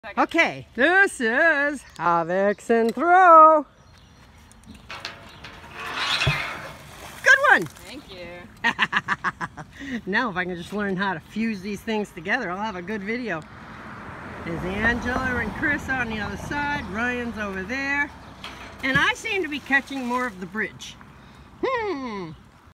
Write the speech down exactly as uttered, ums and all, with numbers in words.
Okay, this is a vixen throw. Good one. Thank you. Now if I can just learn how to fuse these things together, I'll have a good video. There's Angela and Chris on the other side. Ryan's over there. And I seem to be catching more of the bridge. Hmm.